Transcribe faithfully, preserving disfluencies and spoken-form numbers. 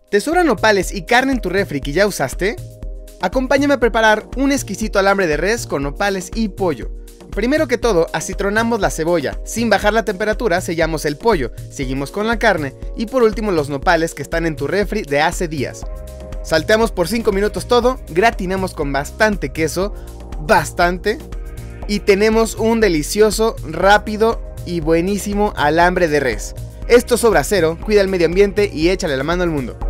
¿Te sobran nopales y carne en tu refri que ya usaste? Acompáñame a preparar un exquisito alambre de res con nopales y pollo. Primero que todo, acitronamos la cebolla, sin bajar la temperatura sellamos el pollo, seguimos con la carne y por último los nopales que están en tu refri de hace días. Salteamos por cinco minutos todo, gratinamos con bastante queso, bastante, y tenemos un delicioso, rápido y buenísimo alambre de res. Esto sobra cero, cuida el medio ambiente y échale la mano al mundo.